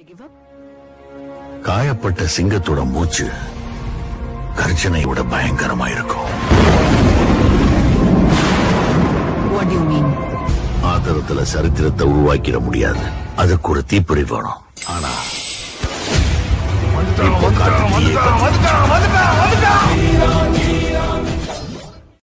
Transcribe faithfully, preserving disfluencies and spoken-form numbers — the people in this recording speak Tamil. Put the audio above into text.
காயப்பட்ட சிங்கத்தோட மூச்சு கர்ஜனை விட பயங்கரமா இருக்கும். ஆதரத்துல சரித்திரத்தை உருவாக்கிட முடியாது. அதுக்கு ஒரு தீப்பொறி வேணும். ஆனா இப்போ காட்டு தீயை